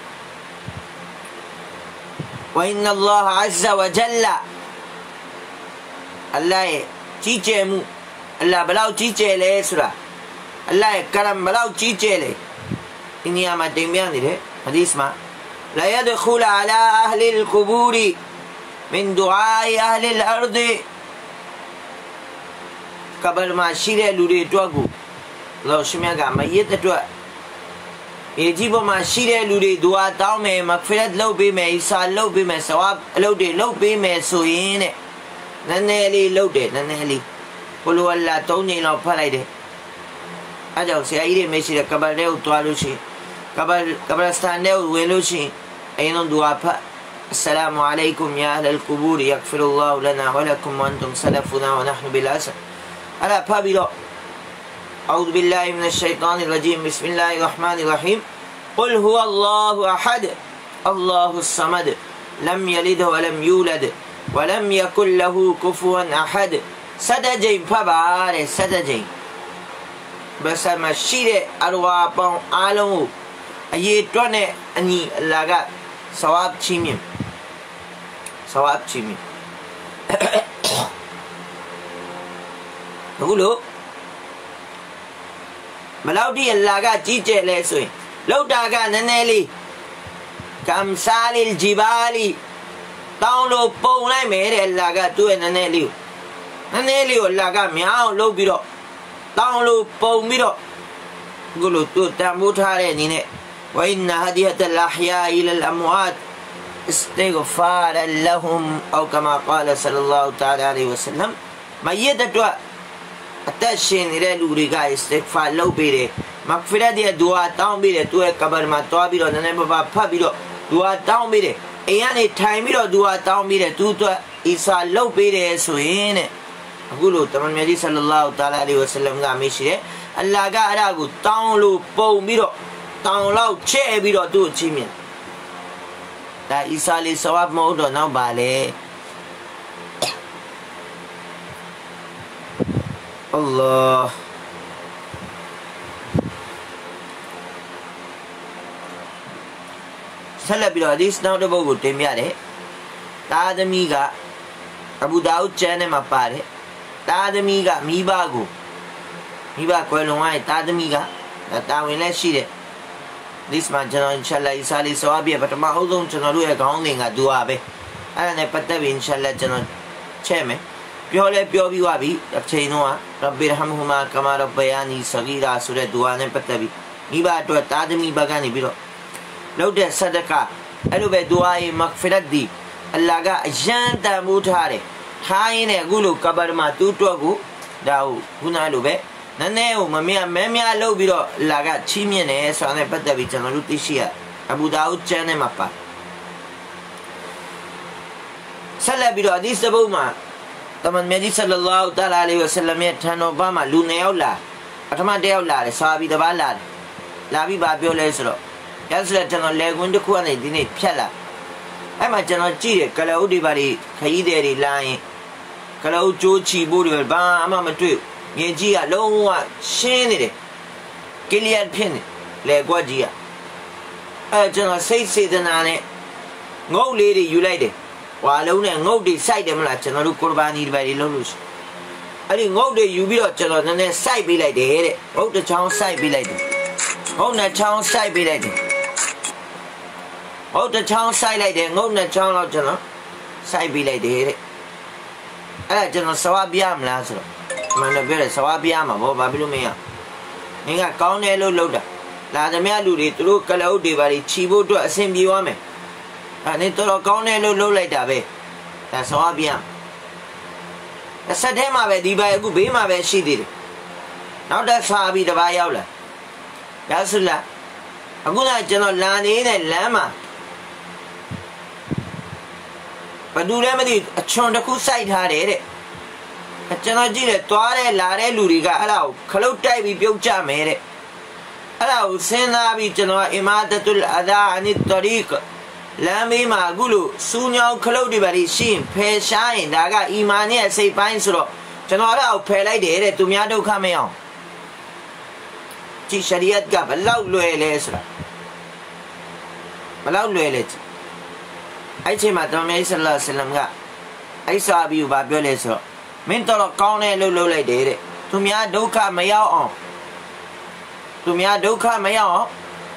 [SPEAKER 1] ဝိနအလ္လာဟ်အဇ္ဇဝဂျလ္လာအလ္လာဟ်ရဲ့ကြီးကျယ်မှုအလ္လာဟ်ဘလောက်ကြီးကျယ်လဲဆိုတာအလ္လာဟ်ရဲ့ကရမ်ဘလောက်ကြီးကျယ်လဲဒီနေရာမှာတင်ပြနေတယ်ဟာဒီစ်မှာلا يدخل على أهل القبور من دعاء أهل الأرض ကဘရမှာရှိတဲ့လူတွေအတွက်ကိုလောရှမြတ်ကမရစ်အတွက်မြေကြီးပေါ်မှာရှိတဲ့လူတွေဒူအာတောင်းမယ်မဂ်ဖီရတ်လုပ်ပေးမယ်အီဆာလုပ်ပေးမယ်ဆဝပ်အလုပ်တွေလုပ်ပေးမယ်ဆိုရင်တဲ့နည်းနည်းလေးလုပ်တယ်နည်းနည်းလေးကုလဝလ္လာ3ချိန်လောက်ဖတ်လိုက်တယ်အဲကြောင့်ဆရာကြီးတွေမရှိတဲ့ကဘာတဲ့ကိုတွားလို့ရှိရင်ကဘာစတန်တဲ့ကိုဝင်လို့ရှိရင်အရင်ဆုံးဒူအာဖတ်السلام عليكم يا أهل القبور يغفر الله لنا ولكم وأنتم سلفنا ونحن بالأسر ألا فابلو أعوذ بالله من الشيطان الرجيم بسم الله الرحمن الرحيم قل هو الله أحد الله الصمد لم يلد ولم يولد ولم يكن له كفوا أحد سدجين فباري سدجين بس مشير أرواح عالم أيتوني أني لغا ثواب چیمیم ثواب چیمیم بقولو ملاودی اللہ کا چیچے لے سوئے لوٹا کا ننیلی کمثال الجبالی تاؤنو پونائے میرے اللہ کا تو ہے ننیلیو اللہ کا میاؤ لو بیرو تاؤنو پون بیرو بقولو تو تامو ٹھارے نینے وإن هدية الأحياء إلى الأموات استغفارا لهم أو كما قال صلى الله تعالى عليه وسلم ميتة التشين إلى لوريكا استغفار لو بيري مغفرة دي دعاء تاون بيري توه قبر ما توه بيرو ننه بابا پا بيرو دعاء تاون بيري يعني تايم بيرو دعاء تاون بيري تو إيسا لو بيري سوين أقولوا تمام ميدي صلى الله تعالى عليه وسلم کا مشيري الله کا أراغو تاون لو پو بيروတောင်လောက်ချဲ့ပြီးတော့သူ့ချီးမြှင့်ဒါအီဆာလေးဆဝပ်မဟုတ်တော့နောက်ပါလေအလ္လာဟ်ဆက်လက်ပြီးတော့ဒီနောက်တစ်ပုဒ်ကိုတင်ပြတယ်တာသမီးကအဘူဒါအူဒ်ကျမ်းထဲမှာပါတယ်တာသမီးကမိဘကွယ်လွန်သွားရင်တာသမီးကတာဝန်လည်းရှိတယ်ဒီမှာကျွန်တော်အင်ရှာအလ္လာဟ်အီဆာလေးဆိုအပြည့်ပထမအဆုံးကျွန်တော်တို့ရဲ့ခေါင်းစဉ်ကဒူအာပဲအဲ့ဒါနဲ့ပတ်သက်ပြီးအင်ရှာအလ္လာဟ်ကျွန်တော်ချဲ့မယ်ပြောပြီးသွားပြီအချိန်တော့ရဘ်ဘီရဟမ်ဟူမာကမာရဘယာနီဆဂီရာဆိုတဲ့ဒူအာနဲ့ပတ်သက်ပြီးမိဘအတွက်တာသမီဘက်ကနေပြီးတော့လုပ်တဲ့ဆဒကာအဲ့လိုပဲဒူအာရဲ့မဂ်ဖီရတ်ဒီအလ္လာဟ်ကအယံတန်ဖိုးထားတယ်ထားရင်းနဲ့အခုလိုကဘာမှာသူ့အတွက်ကိုဒါဟုတ်ခုနလိုပဲနည်းနည်းကိုမမြမဲများလုပ်ပြီးတော့လာကချီးမြှင့်တယ်ဆိုတာနဲ့ပတ်သက်ပြီးကျွန်တော်တို့သိရှိရအဘူဒါအူဒ်ကျမ်းထဲမှာပါဆက်လက်ပြီးတော့အဒီစ်ဘုတ်မှာတမန်မြတ်ကြီးဆလ္လာလာဟူတအာလာအလိုင်ဟီဝါဆလမ်ရဲ့ထံတော်ဘာမှာလူ2ယောက်လာပထမ1ယောက်လာတယ်ဆာဘီတစ်ပါးလာပြီးပါပြောလဲဆိုတော့ရဆိုတဲ့ကျွန်တော်လေကွင်းတစ်ခုကနေဒီနေ့ဖြတ်လာအဲ့မှာကျွန်တော်ကြည့်တယ်ကလအုပ်တွေပါတွေခရီးသည်တွေလာရင်ကလအုပ်ကြိုးချီဖို့တွေဘာမှမတွေ့မြေကြီးကလုံးဝရှင်းနေတယ်ကလျာဖြစ်နေလေကွက်ကြီးကအဲကျွန်တော်စိတ်စေတနာနဲ့ငုတ်လေးတွေယူလိုက်တယ်ဟွာလုံးနဲ့ငုတ်တွေစိုက်တယ်မလားကျွန်တော်တို့ကုရ်ဘာနီတွေပဲလုပ်လို့ရှိအဲ့ဒီငုတ်တွေယူပြီးတော့ကျွန်တော်နည်းနည်းစိုက်ပေးလိုက်တယ်တဲ့ငုတ်တစ်ချောင်းစိုက်ပေးလိုက်တယ်ငုတ်နှစ်ချောင်းစိုက်ပေးလိုက်တယ်ငုတ်တစ်ချောင်းစိုက်လိုက်တယ်ငုတ်နှစ်ချောင်းတော့ကျွန်တော်စိုက်ပေးလိုက်တယ်တဲ့အဲ့ဒါကျွန်တော်ဆဝါပြမလားဆိုတော့မန်တော့ပြောတယ်ဆဝါပြမှာဘောဘာဖြစ်လို့မရမင်းကကောင်းတယ်လို့လုပ်တာလာသမျှလူတွေသူတို့ကလအုပ်တွေပါချီဖို့အတွက်အဆင်ပြေသွားမယ်အဲ့ဒါတော်ကောင်းတယ်လို့လုပ်လိုက်တာပဲဒါဆဝါပြအဆက်ထဲမှာပဲဒီပါအခုဘေးမှာပဲရှိသေးတယ်နောက်တစ်ဆာပြီးတစ်ပါးရောက်လာယာဆူလာအခုကကျွန်တော်လာနေတဲ့လမ်းမှာဘယ်သူလဲမသိအချွန်တစ်ခုစိုက်ထားတယ်တဲ့ကျွန်တော်ကြည့်တယ်သွားတဲ့လာတဲ့လူတွေကအဲ့ဒါကိုခလုတ်တိုက်ပြီးပြုတ်ကြမယ်တဲ့အဲ့ဒါကိုစဉ်းစားပြီးကျွန်တော်အီမာဒတ်လ်အဒါအနီတရီကလမ်းမေးမှာအခုလို့စူးညောင်းခလုတ်တွေပါရှိရင်ဖယ်ရှားရင်ဒါကအီမာန်ရဲ့စိတ်ပိုင်းဆိုတော့ကျွန်တော်အဲ့ဒါကိုဖယ်လိုက်တယ်တဲ့သူများဒုက္ခမရအောင်ကြည့်ရှရီယတ်ကဘလောက်လွယ်လဲဆိုတာဘလောက်လွယ်လဲအဲ့ချိန်မှာတမန်ဆလ္လာလဟ်အလัยဟိဝါဆလမ်ကအဲ့ဆာဘီကိုပြောလဲဆိုတော့မင်းတော်ကောင်းတယ်လို့လုပ်လိုက်တယ်တဲ့သူများဒုက္ခမရောက်အောင်သူများဒုက္ခမရောက်အောင်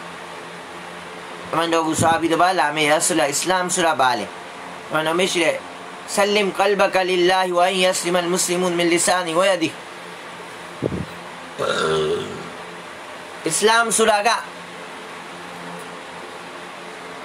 [SPEAKER 1] မန်တော်ဆာဘီတပါလာမေရဆလအစ္စလာမ်ဆိုတာပါလေမန်တော်မရှိတဲ့ဆလမ်ကလဘကလ لله ဝအင်ယစလမ်အလ်မုစလီမွန်မင်လီဆာနီဝယဒီအစ္စလာမ်ဆိုတာက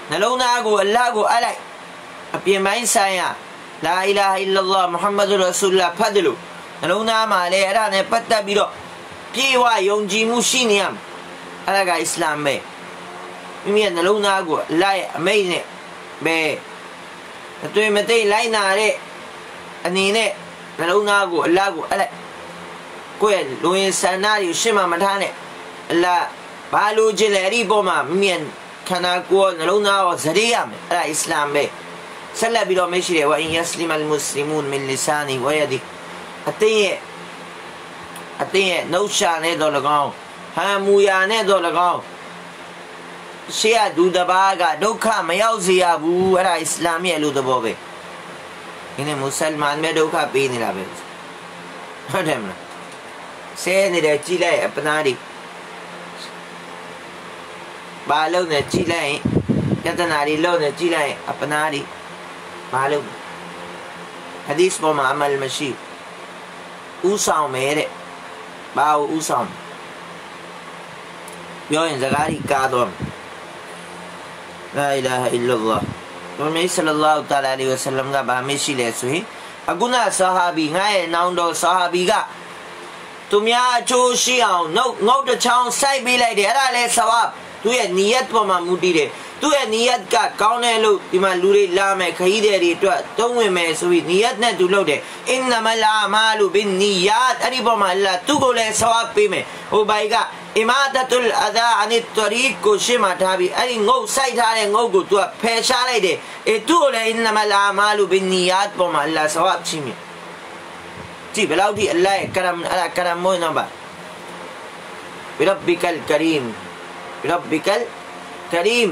[SPEAKER 1] နှလုံးသားကိုအလ္လာဟ်ကိုအပ်လိုက်အပြင်ပိုင်းဆိုင်ရာလာအီလာဟ်အီလ္လာဟ်မုဟမ္မဒ်ရဆူလ်ဖတ်တယ်လို့နှလုံးသားမှာလည်းအဲ့ဒါနဲ့ပတ်သက်ပြီးတော့ပြေဝယုံကြည်မှုရှိနေရမယ်အဲ့ဒါကအစ္စလာမ်ပဲမိမိရဲ့နှလုံးသားကိုအလ္လာဟ်ရဲ့အမိန့်နဲ့ပဲအတွေ့မသိလိုက်နာတဲ့အနေနဲ့နှလုံးသားကိုအလ္လာဟ်ကိုအပ်လိုက်ကိုယ့်ရဲ့လူရင်းဆန္ဒတွေရှင်းမှမထားနဲ့အလ္လာဟ်ဘာလို့ခြင်းလဲအဲ့ဒီပေါ်မှာမိမိရဲ့ခန္ဓာကိုယ်နှလုံးသားကိုဇရေရမယ်အဲ့ဒါအစ္စလာမ်ပဲဆက်လက်ပြီးတော့မရှိတယ်ဝအင်ယစလီမလ်မုစလီမူန်မင်လီဆာနီဝယဒီအတင်းရဲ့နှုတ်ရှာနဲ့တော့၎င်းဟံမူယာနဲ့တော့၎င်းရှေ့ကဒူတဘာကဒုက္ခမရောက်စေရဘူးအဲ့ဒါအစ္စလာမ်ရဲ့လူသဘောပဲဒီနေ့မွတ်စလမန်ပဲဒုက္ခပေးနေတာပဲဟုတ်တယ်မလားဆဲနေတယ်ကြည်လိုက်အပနာတွေဘာလုံးနဲ့ကြည်လိုက်ယတနာတွေလုံးနဲ့ကြည်လိုက်အပနာတွေဘာလုံးဟဒီစ်ပေါ်မှာအမလ်မရှိဥဆောင်မယ်တဲ့ဘာဥဆောင်ပြောရင်စကားကြီးကားတော့လာအီလာဟ်အီလ္လာလ္လာဟ်ဘုရားဆလ္လာလာဟူတအာလာအလိုင်းဝါဆလမ်ကဘာမရှိလဲဆိုရင်အခုနဆာဟာဘီငါရဲ့နောင်တော်ဆာဟာဘီကသူများအချိုးရှိအောင်ငုတ်တစ်ချောင်းစိုက်ပေးလိုက်တယ်အဲ့ဒါလဲဆဝပ်သူရဲ့နီယတ်ပေါ်မှာမူတည်တယ်သူရဲ့နီယတ်ကကောင်းတယ်လို့ဒီမှာလူတွေလာမယ်ခရီးသည်တွေအတွက်သုံးဝင်မယ်ဆိုပြီးနီယတ်နဲ့သူလုပ်တယ်အင်နမလာမာလူဘင်နီယတ်အဲ့ဒီပေါ်မှာအလ္လာဟ်သူ့ကိုလည်းဆဝပ်ပေးမယ်ဟိုဘိုင်ကအီမာဒတ်လ်အဒါအန်တရီကိုရှင်းမှထားပြီးအဲ့ဒီငုတ်စိုက်ထားတဲ့ငုတ်ကိုသူကဖယ်ရှားလိုက်တယ်သူ့ကိုလည်းအင်နမလာမာလူဘင်နီယတ်ပေါ်မှာအလ္လာဟ်ဆဝပ်ချီးမြှင့်ကြည့်ဘယ်လောက်ဒီအလ္လာဟ်ရဲ့ကရမ်ကရမ်မိုးနော်ပါဘီရဘီကလ်ကရီမ်ربك الكريم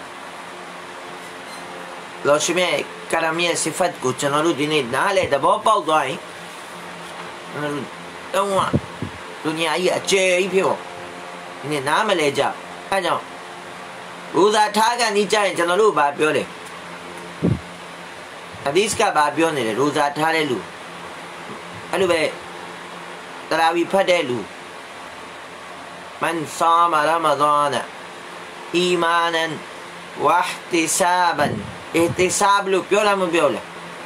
[SPEAKER 1] لو شمع كرامية صفات کو چنالو دینه ناله دبا پاو دوائیں دوائیں دنیا ای اچھے ای پیو انہیں نام لے جا آجاؤ روزہ ٹھاکا نیچا ہے چنالو بات پیو لے حدیث کا بات پیو نے روزہ ٹھارے لو الو بے تراوی پھٹے لو من صام رمضان إيمانا واحتسابا احتساب لو بيولا من بيولا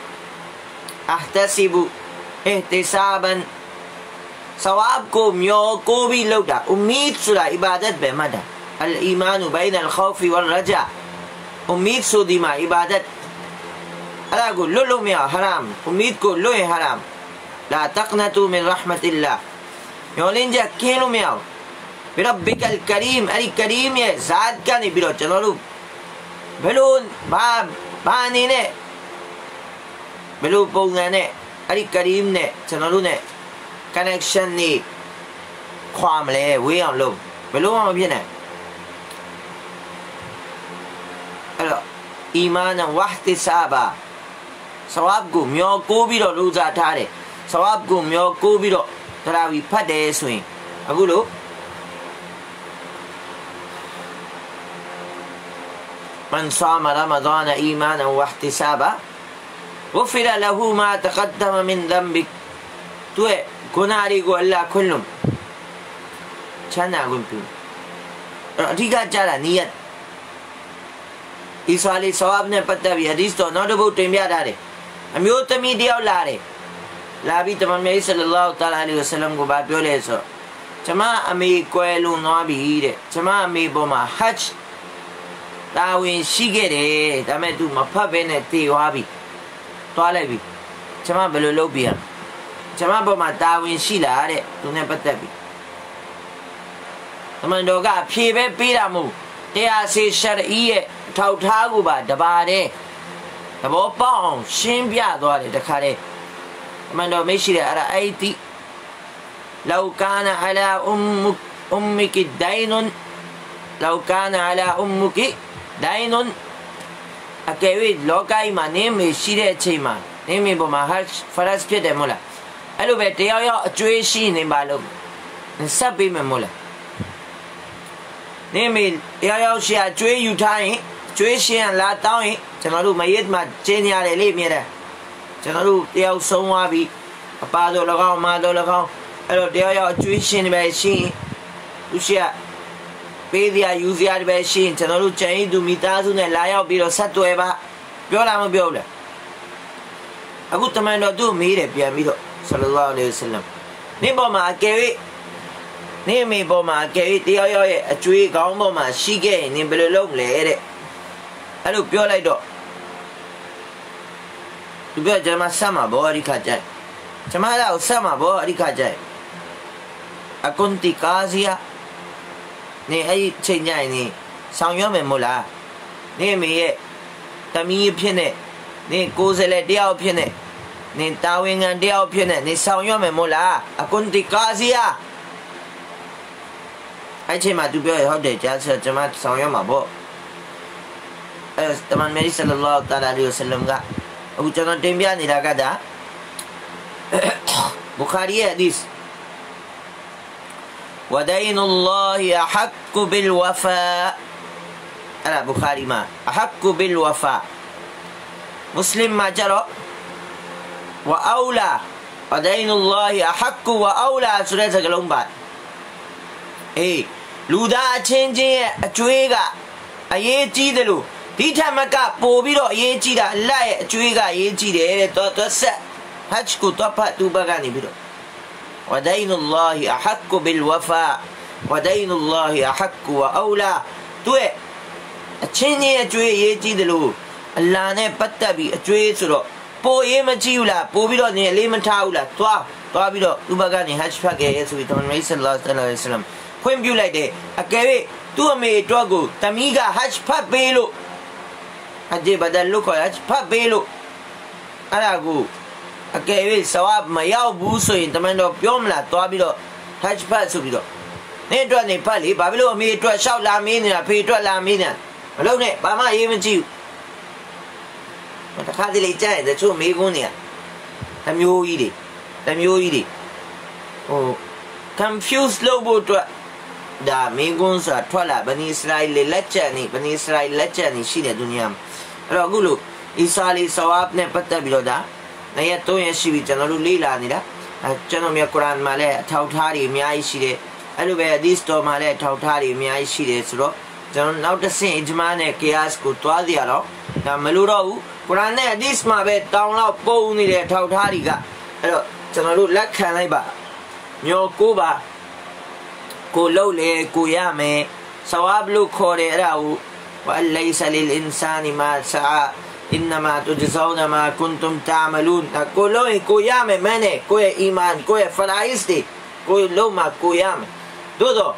[SPEAKER 1] احتسب احتسابا ثواب کو میو کو بھی لوٹا امید سلا عبادت بے مدى الإيمان بين الخوف والرجاء امید سو دیما عبادت اللہ کو لو میا حرام امید کو لو حرام لا تقنطوا من رحمت اللہ یولین جا کینو میاو بربک الکریم اری کریم یہ ذات کا نہیں بیرو چلو لو بلون بانی نے بلو پونگا نے اری کریم نے چلو لو نے کنیکشن نہیں خوام لے وی ہم لوگ بلو ہم بھی نے ایمان واحتسابا ثواب کو میو کو بیرو روزہ ٹھارے ثواب کو میو کو بیرو تراوی پھٹے سوئیں اگو لو من صام رمضان إيمانا واحتسابا غفر له ما تقدم من ذنبك توي كناري قول الله كلهم چانا قول بيو رأتيكا چارا نيت اس والی ثواب نے پتہ بھی حدیث تو نو دبو ٹیمیا دارے امیو تمی دیو لارے لابی تمام میں صلی اللہ تعالی علیہ وسلم کو بات پیو لے سو چما امی کوئلو نوابی ہیرے چما امی بوما حج تاوین شیگے رے تمہیں تو مفہ بینے تی وابی توالے بھی چما بلو لو بھی ہم چما بوما تاوین شیلا رے تو نے پتہ بھی تمہیں لوگا پھی بے پیرا مو قیاسی شرعی ٹھاو ٹھاگو با دبارے دبو پاؤں شین بیا دوارے دکھارے تمہیں لو میشی رے ارائیتی لو کان علی امک دینن لو کان علی امک دینن اکیوی لوکا ایمان نیمی شیرے چه ایمان نیمی بوما هر فرض پیده مولا الو بیٹے یا اچویشی نیم بالو سب بیمه مولا نیمی یا شی اچوی یوتائیں چویشی لاتاؤیں چنالو میت ما چینی آرے لی میرے چنالو یا سوما بھی پادو لگاؤں مادو لگاؤں الو یا اچویشی نیم بیشی اوشیا Pedia Uzia Beshin, Chanalu Chain to Mitazu and Laya Biro Satueva, Yola Biola. A good man or do meet a Piamido, Sallallahu Alayhi Wasallam. Niboma Kerry, name me Boma Kerry, a tree, Gamboma, she gained in Bello Lady. I look Piola do. To be a Jama Sama, Body Kajai. Chamada Sama, Body Kajai. A Conti Kazia. Ni ai chơi nhảy ni sao nhớ mình một là ni mình ta mi phiền này ni cô sẽ lại đeo phiền này ni tao yên ăn đeo phiền này ni sao nhớ mình một là à con thì cá gì à ai chơi mà tụi bây giờ họ để cho mà sao nhớ mà bộ teman Nabi sallallahu alaihi wasallam ka aku contoh tembia ni dah kata Bukhari hadis ودين الله أحق بالوفاء أنا بخاري ما أحق بالوفاء مسلم ما جرى وأولى ودين الله أحق وأولى سورة كلام بعد لودا تشينجي أشويغا أيه تيدلو تيتا مكا بوبيرو أيه تيدا لا أشويغا أيه تيدا تو س هاتشكو توبا توباغاني بيرو ودين الله أحق بالوفاء ودين الله أحق وأولى توي أتشيني أتوي يجيدلو الله نه پتا بي أتوي سرو پو يمجيولا پو بيرو نه ليمن تاولا توا بيرو توباغاني هاشفاك يسوي تون مي صلى الله عليه وسلم كوين بيو لاي دي أكيد تو مي توغو تميغا هاشفا بيلو أجي بدل لو كو هاشفا بيلو أراغو Okay, sawab mayau busuin teman do piom lah tua bido haj pa su bido ne tua ne pali ba bilo mi tua shao la mi ni la phi tua la mi ni lo ne ba ma yi ma ji ta kha di le jai de chu mi kun ni ta myo yi de oh confused lo bo tua da mi kun sa thwa la bani Israel le lat chat ni shi ne dunia ro gu lu Isa li sawab ne patta bido da Naya to yang siwi channel lu lila ni dah. Channel mi Quran male thau thari mi ai si de. Alu be hadis to male thau thari mi ai si de so. Channel now the same ijma ne qiyas ko twa diya lo. Da malu ro Quran ne hadis ma be taung lao pou ni de thau thari ka. Ado channel lu lak khan lai ba. Nyo ko ba. Ko lo le ko ya me. Sawab lu kho de ra u. Wa laysa lil insani ma sa'a. إنما تجزون ما كنتم تعملون كلهم قيام منه كوي إيمان كوي فرائض كوي لوما قيام دو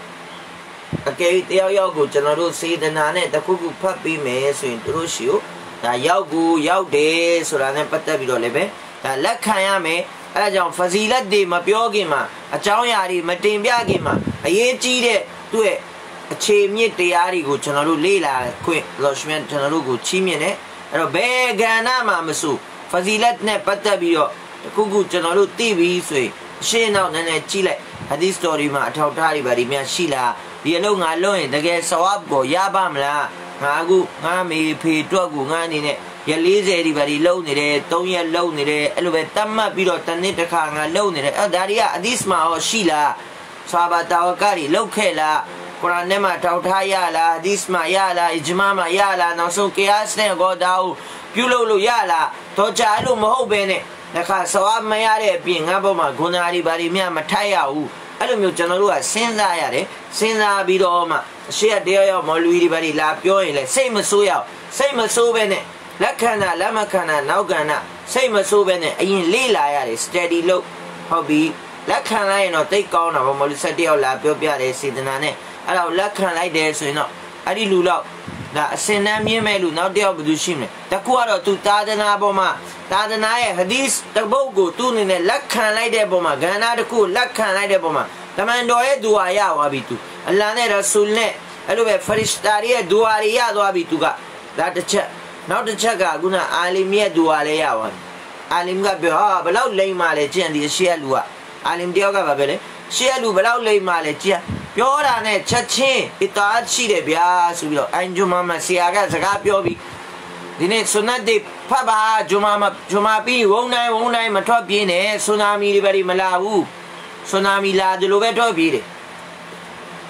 [SPEAKER 1] أكيد ياو جنرو سيدنا نه تكوكو فبي مه سوين تروشيو تا ياو دي سورانه پتا بيدو لبه تا لکھایا مه ألا جاؤ فضیلت دي ما بيوگي ما أچاؤ ياري ما تنبياگي ما ये चीज़ है तू है अच्छे में तैयारी को जनरु ले ला कोई लक्ष्मण जनरु को चीज़ ने अरे बेगाना मामसु फजीलत ने पता भी हो कुकु चनालू टीवी सुई शेनाव ने चिले हदीस स्टोरी में अठाउठारी बारी में शिला ये लोग आलो हैं दगे सवाब को याबामला आगु आमी फिटुगु आनी ने ये लीज़ेरी बारी लो निरे तो ये लो निरे एलुबे तम्मा बिरो तन्ने तकांगा लो निरे दारिया हदीस में हो शिला स्वाबातावकारी लो खेला कुरान ने मा ठाउठाया ला हदीस मा या ला इजमा मा या ला नौसो कियास ने गो दाऊ प्यूलो या ला तो चालू महो बेने नखा सवाब में यारे पिंगा बो मा गुनारी बारी में मठाया उ अलो म्यो चनलु आ सिंजा यारे सिंजा बिरो मा शेया देयो मौलवी बारी ला प्यो ले सही मसो याओ सही मसो बेने लखना लमखना नौगना सही मसो बेने अyin ले ला यारे स्टडी लो हॉबी लखना ये नो तई काउ ना बो मौलवी सटियो ला प्यो प्या रे सीदना ने अला लखन लाई दे सो नो अरी लू लो दा सिना म्ये मे लू नाउ तयो बदु shi me taku aro tu tadana bo ma tadana ye hadis tabou ko tu ne lakhan lai de bo ma gana taku lakhan lai de bo ma taman do ye dua ya wa bi tu Allah ne rasul ne alo be farishta ri ye dua ri ya dwa bi tu ka da ta chat naw ta chat ka guna alim ye dua le ya wa alim ka pyo ha balau lai ma le chin di shi ya lu ka alim tayaw ka ba be le shi ya lu balau lai ma le chinပြောတာနဲ့ချက်ချင်းအတားရှိတယ်ဗျာဆိုပြီးတော့အန်ဂျူမာမဆရာကစကားပြောပြီးဒီနေ့ဆွနတ်တွေဖတ်ပါဂျူမာပြီးဝုံတိုင်းမထွက်ပြေးနဲ့ဆူနာမီတွေပဲမလာဘူးဆူနာမီလာတယ်လို့ပဲထွက်ပြေးတယ်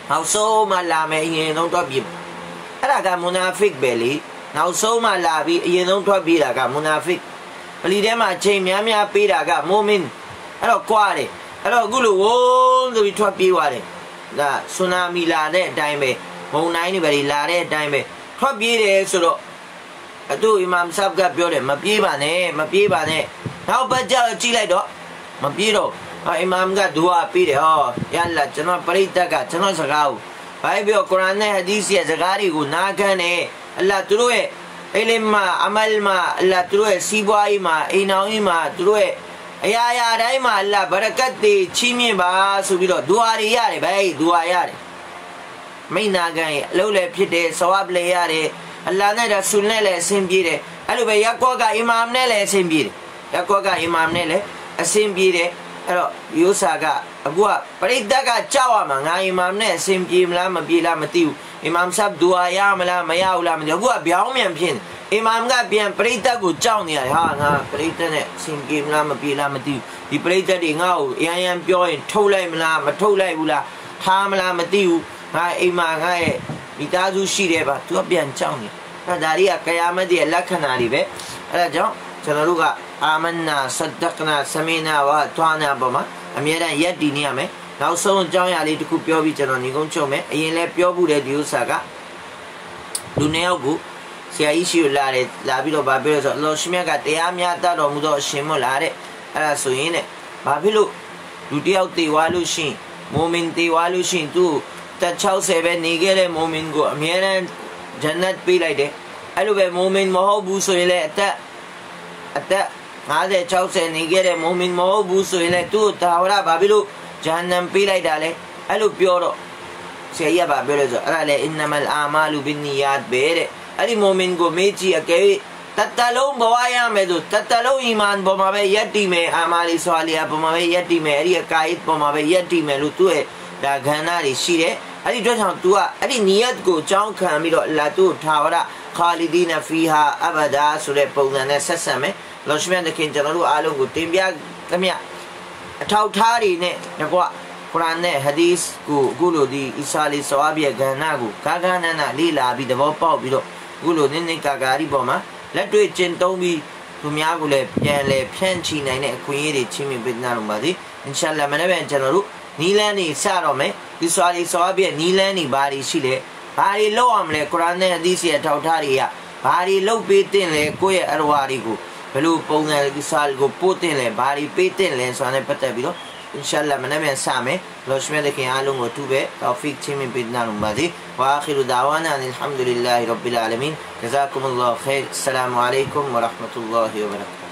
[SPEAKER 1] နောက်ဆုံးမှလာမယ်အရင်ဆုံးထွက်ပြေးအဲ့ဒါကမူနာဖစ်ပဲလေနောက်ဆုံးမှလာပြီးအရင်ဆုံးထွက်ပြေးတာကမူနာဖစ်ပလီထဲမှာချိန်များများပေးတာကမိုမင်အဲ့တော့ကွာတယ်အဲ့တော့အခုလိုဝုန်းဆိုပြီးထွက်ပြေးသွားတယ်ဒါဆူနာမီလာတဲ့အတိုင်းပဲမုန်တိုင်းတွေပဲလာတဲ့အတိုင်းပဲထွက်ပြေးတယ်ဆိုတော့အတူအီမမ်ဆပ်ကပြောတယ်မပြေးပါနဲ့နောက်ပတ်ကြကြည့်လိုက်တော့မပြေးတော့အီမမ်ကဒူအာပေးတယ်ဟောယအလ္လာဟ်ကျွန်တော်ပရိသတ်ကကျွန်တော်စကားကိုဘာပြောကုရ်အာန်နဲ့ဟဒီသ်ရဲ့စကားတွေကိုနားခံတယ်အလ္လာဟ်သူတို့ရဲ့အလင်မာအမလ်မာအလ္လာဟ်သူတို့ရဲ့စီးပွားရေးမှာအိမ်အောင်ရေးမှာသူတို့ရဲ့အရာရာတိုင်းမှာအလ္လာဟ်ဘရကတ်တွေချီးမြှင့်ပါဆိုပြီးတော့ဒူအာတွေရတယ်ဗျာဒူအာရတယ်မိန်နာခံရဲ့အလုပ်လည်းဖြစ်တယ်ဆဝပ်လည်းရတယ်အလ္လာဟ်နဲ့ရဆူလ်နဲ့လည်းအဆင်ပြေတယ်အဲ့လိုပဲရက်ကွက်ကအီမမ်နဲ့လည်းအဆင်ပြေတယ်ရက်ကွက်ကအီမမ်နဲ့လည်းအဆင်ပြေတယ်အဲ့တော့ယူဆာကအခုကပရိသတ်ကကြောက်ရမှာငါအီမမ်နဲ့အဆင်ပြေမလားမပြေလားမသိဘူးအီမမ်ဆပ်ဒူအာရမလားမရဘူးလားမသိဘူးအခုကပြောင်းပြန်ဖြစ်နေအီမမ်ကပြန်ပရိသတ်ကိုကြောက်နေရတယ်ဟာငါပရိသတ်နဲ့အဆင်ပြေမလားမပြေလားမသိဘူးဒီပရိသတ်တွေငါ့ကိုအရန်ပြောရင်ထုတ်လိုက်မလားမထုတ်လိုက်ဘူးလားထားမလားမသိဘူးငါအိမ်မှာငါရဲ့မိသားစုရှိတယ်ပါသူကပြန်ကြောက်နေအဲ့ဒါတွေကကယာမတ်ရဲ့လက္ခဏာတွေပဲအဲ့ဒါကြောင့်ကျွန်တော်တို့ကအာမန်နာဆဒ္ဒကနာဆမီနာဝါထွာနာပေါ်မှာအမြဲတမ်းရက်တည်နေရမယ်နောက်ဆုံးအကြောင်းအရာလေးတစ်ခုပြောပြီးကျွန်တော်ညီကုန်းချုပ်မယ်အရင်လဲပြောဘူးတဲ့ဒီဥစ္စာကလူနှစ်ယောက်ကိုဆရာကြီးရှိလာတယ်လာပြီးတော့ဗာပြောဆိုအလ္လာဟ်ရှင်မြတ်ကတရားများတတ်တော်မူသောအရှင်မို့လားတဲ့အဲ့ဒါဆိုရင်တဲ့ဘာဖြစ်လို့လူတစ်ယောက်တည်သွားလို့ရှိရင်မိုမင်တည်သွားလို့ရှိရင်သူတက်60ပဲနေခဲ့တဲ့မိုမင်ကိုအမြဲတမ်းဂျန်နတ်ပေးလိုက်တယ်အဲ့လိုပဲမိုမင်မဟုတ်ဘူးဆိုရင်လည်းအသက်50 60နေခဲ့တဲ့မိုမင်မဟုတ်ဘူးဆိုရင်လည်းသူ့တာဝရဘာဖြစ်လို့ဂျန်နမ်ပေးလိုက်တာလဲအဲ့လိုပြောတော့ဆရာကြီးကဘာပြောလဲဆိုအဲ့ဒါလေအင်နမလ်အာမာလူဘင်နီယတ်ပဲတဲ့အဲ့ဒီမိုမင်ကိုမေးကြည့်အကယ်တတလုံးဘဝရမယ်ဆိုတတလုံးအီမန်ပေါ်မှာပဲယက်တည်မယ်အာမာလီဆွာလီယာပေါ်မှာပဲယက်တည်မယ်အဲ့ဒီကာယစ်ပေါ်မှာပဲယက်တည်မယ်လို့သူ့ရဲ့ဒါခန္ဓာတွေရှိတယ်အဲ့ဒီအတွက်ကြောင့် तू ကအဲ့ဒီနီယတ်ကိုကြောင်းခံပြီးတော့အလ္လာဟ်သူ့ထာဝရခါလီဒီနဖီဟာအဘဒါဆိုတဲ့ပုံစံနဲ့ဆက်ဆက်မယ်လောရှမြတ်တခင်ကျွန်တော်တို့အားလုံးကိုတင်ပြသမျှအထောက်ထားတွေနဲ့တကွကုရ်အာန်နဲ့ဟဒီသ်ကိုအခုလိုဒီအီဆာလီဆွာဘီရဲ့ကဏ္ဍကိုဂါဂါနန္ဒလေ့လာပြီးသဘောပေါက်ပြီးတော့အခုလိုနင်းနေကာကာရီပေါ်မှာလက်တွေ့ကျင့်သုံးပြီးသူများကိုလည်းပြန်လဲဖြန့်ချီနိုင်တဲ့အခွင့်အရေးတွေချင်းမြင်ပေးနာလို့ပါစေအင်ရှာအလ္လာဟ်မနေ့ပြန်ကျွန်တော်တို့နီလန်းနေစတော့မယ်ဒီဆွာလီဆွာဘီရဲ့နီလန်းနေဘာတွေရှိလဲဘာတွေလုပ်ရမလဲကုရ်အာန်နဲ့ဟဒီသ်ရဲ့ထောက်ထားတွေကဘာတွေလုပ်ပေးတင်လဲကိုယ့်ရဲ့အရဝါတွေကိုဘယ်လိုပုံစံဒီဆာလ်ကိုပို့တင်လဲဘာတွေပေးတင်လဲဆိုတာနဲ့ပတ်သက်ပြီးတော့အင်ရှာအလ္လာဟ်မနေ့ပြန်စမယ်လောရှမြတ်တခင်အားလုံးကိုသူပဲတောဖီကချင်းမြင်ပေးနာလို့ပါစေဝါခီရူဒါဝါနာအလ်ဟမ်ဒူလ illah ရဘ်ဘီလ်အာလမင်ဂျဇာကုမုလ္လာဟ်ခိရ်အစ္စလာမူအလိုင်ကွမ်ဝရဟ်မတုလ္လာဟီဝဘရကာ